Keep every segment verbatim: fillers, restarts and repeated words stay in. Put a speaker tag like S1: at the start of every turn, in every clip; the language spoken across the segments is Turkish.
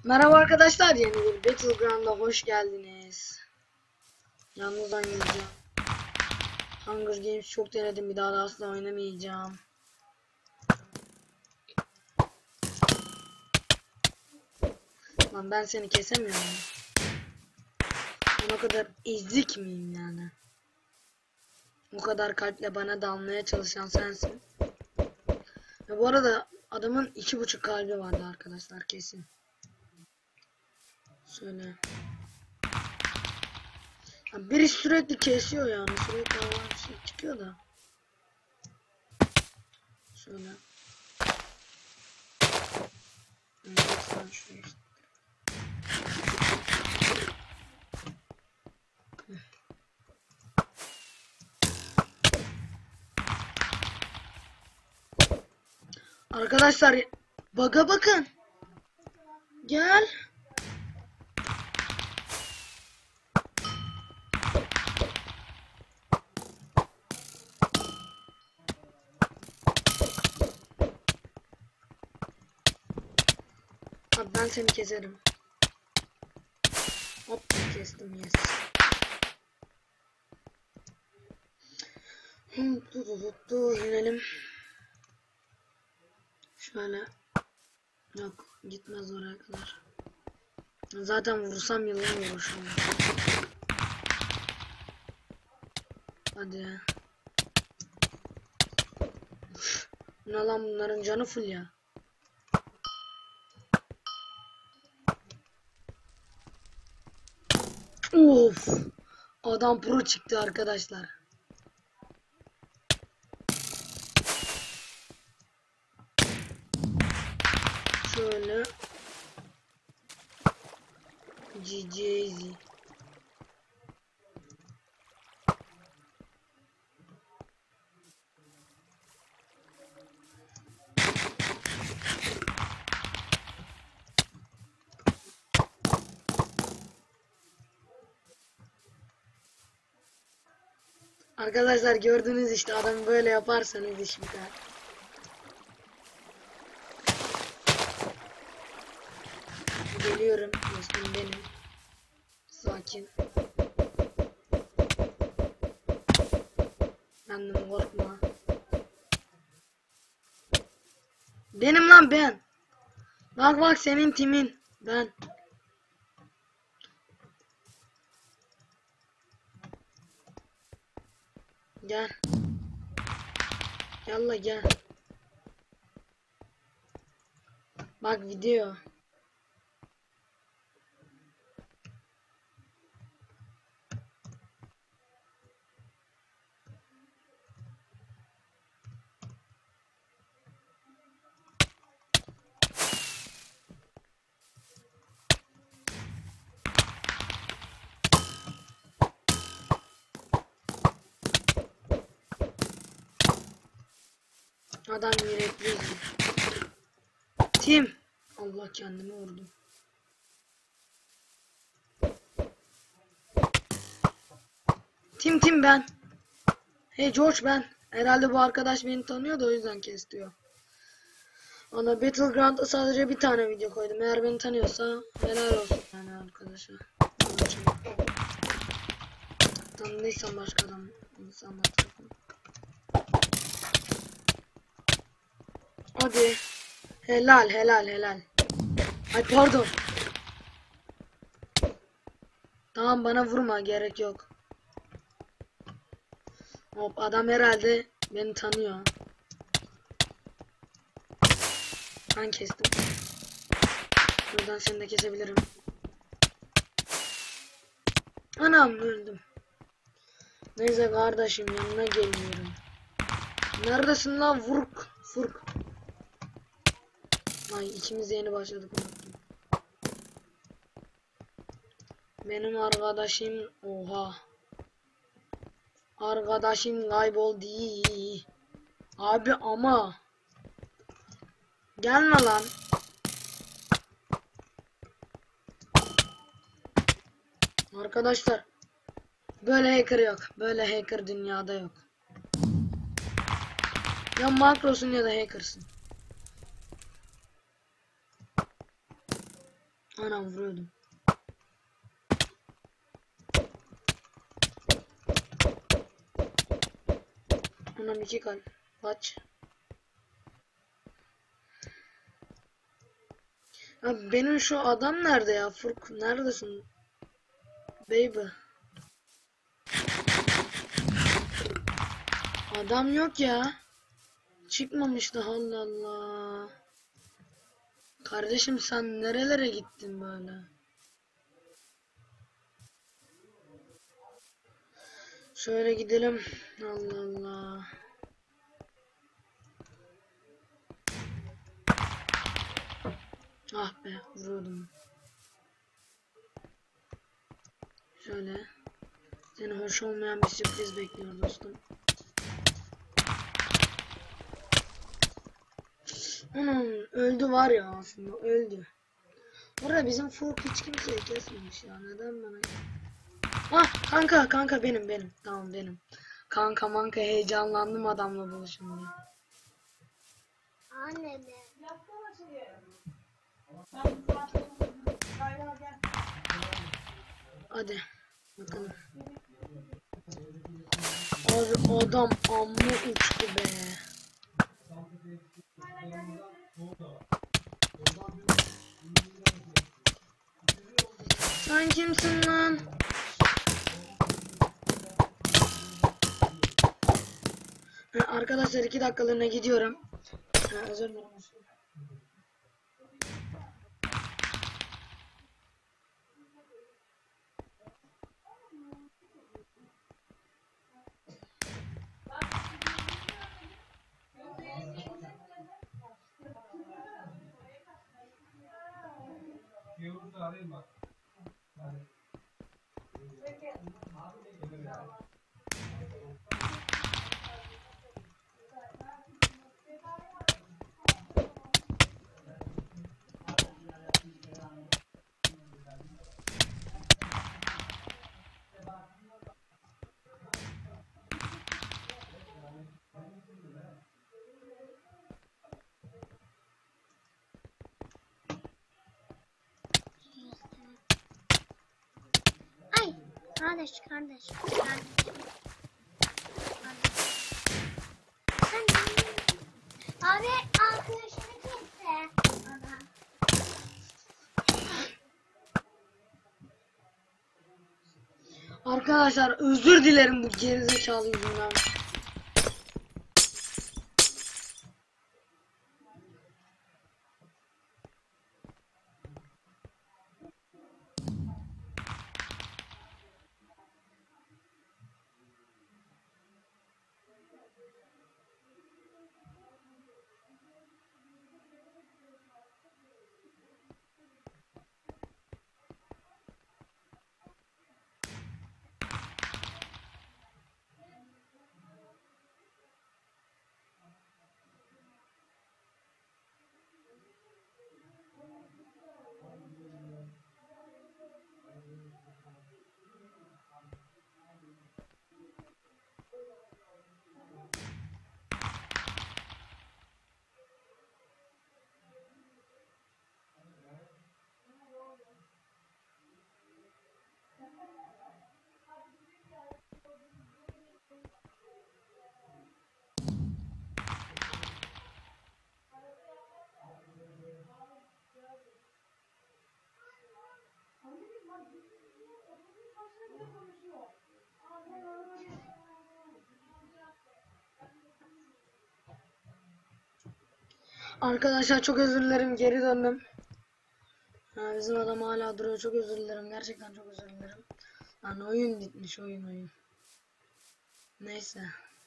S1: Merhaba arkadaşlar, yeni bir Battleground'a hoş geldiniz. Yalnız oynayacağım. Hunger Games çok denedim, bir daha da asla oynamayacağım. Lan ben seni kesemiyorum. Ben o kadar ezik miyim yani? O kadar kalple bana dalmaya çalışan sensin. Ve bu arada adamın iki buçuk kalbi vardı arkadaşlar, kesin. Şöyle. Ya biri sürekli kesiyor yani, sürekli havalı bir şey çıkıyor da. Şöyle. Sen şuraya işte. Arkadaşlar bug'a bakın. Gel. Abi ben seni keserim. Hop kestim, yes. Hı, dur dur dur inelim. Şöyle. Yok gitmez oraya kadar. Zaten vursam yılın vuruşum. Hadi. Ne lan, bunların canı full ya. Of. Adam pro çıktı arkadaşlar. Şöyle. G G Z. Arkadaşlar gördünüz işte, adamı böyle yaparsanız iş biter. Geliyorum dostum benim. Sakin. Benden korkma. Benim lan ben. Bak bak senin timin. Ben. Gel. Yalla gel. Bak video. Adam yürekli. Tim. Allah, kendimi vurdum. Tim Tim ben. Hey George ben. Herhalde bu arkadaş beni tanıyor da o yüzden kes diyor. Ona Battleground'da sadece bir tane video koydum. Eğer beni tanıyorsa helal olsun yani arkadaşa. Tanıdıysam başka adam insanlar tarafından. Hadi. Helal helal helal. Ay pardon. Tamam, bana vurma, gerek yok. Hop, adam herhalde beni tanıyor. Ben kestim. Buradan seni de kesebilirim. Anam, öldüm. Neyse kardeşim, yanına geliyorum. Neredesin lan Furk? Furk. Ay, ikimiz yeni başladık. Benim arkadaşım, oha. Arkadaşım kayboldu. Abi ama. Gelme lan. Arkadaşlar. Böyle hacker yok. Böyle hacker dünyada yok. Ya makrosun ya da hackersın. Anam vuruyordum. Anam iki kalp. Kaç. Abi benim şu adam nerede ya? Furk neredesin? Baby. Adam yok ya. Çıkmamış da Allah Allah. Kardeşim sen nerelere gittin böyle? Şöyle gidelim. Allah Allah. Ah be vuruyordum. Şöyle. Seni hoş olmayan bir sürpriz bekliyor dostum. Anam öldü var ya aslında öldü. Burada bizim Furk hiç kimseyi kesmemiş ya. Neden bana? Ah kanka kanka benim benim. Tamam benim. Kanka manka heyecanlandım adamla buluşunca.
S2: Anne mi?
S1: Hadi bakalım. Abi adam amma uçtu be. Sen kimsin lan? Ha, arkadaşlar iki dakikalığına gidiyorum. Ha, özür dilerim.
S2: Ay kardeş kardeş. Kardeş. Sen abi arkadaşını kesse.
S1: Arkadaşlar özür dilerim bu gerizekalı yüzünden. Arkadaşlar çok özür dilerim geri döndüm. Ha, bizim adam hala duruyor çok özür dilerim gerçekten çok özür dilerim. Lan oyun bitmiş oyun oyun. Neyse.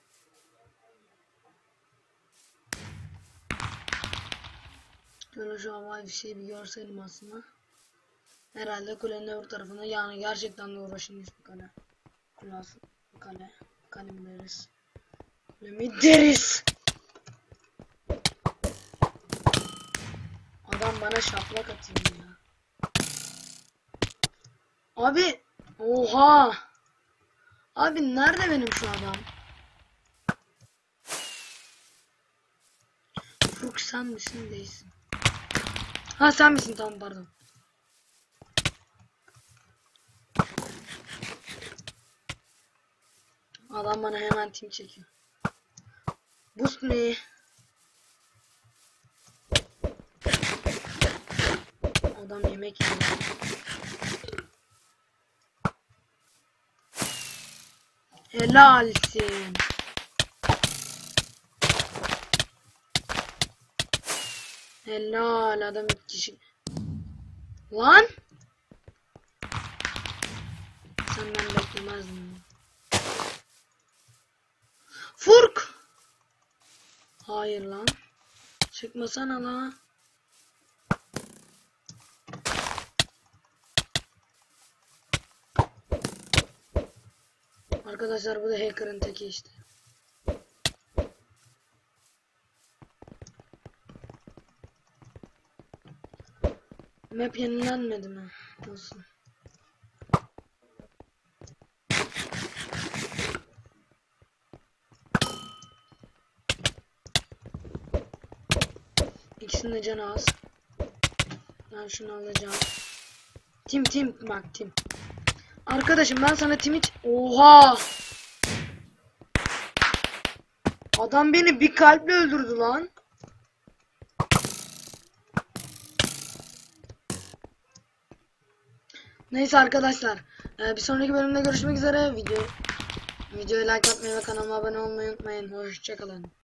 S1: Şöyle şu havai bir şey bir görseydim aslında. Herhalde kulenin öbür tarafında yani gerçekten de uğraşılmış bir kale. Kulas, kale, kale mi deriz? Kule mi deriz? Adam bana şaplak atıyor ya. Abi, oha! Abi nerede benim şu adam? Furk sen misin değilsin? Ha sen misin tamam pardon. Adam bana hemen team çekiyor. Boost me. Adam yemek yiyor. Helalsin. Helal adam iki kişi. Lan. Senden beklemezdim. Furk. Hayır lan. Çıkmasana lan. Arkadaşlar bu da hacker'ın teki işte. Map yenilenmedi mi? Nasıl? İkisinin de canı az. Ben şunu alacağım. Tim tim bak tim. Arkadaşım ben sana tim hiç... Oha! Adam beni bir kalple öldürdü lan. Neyse arkadaşlar. Bir sonraki bölümde görüşmek üzere. Video Videoyu like atmayı ve kanalıma abone olmayı unutmayın. Hoşçakalın.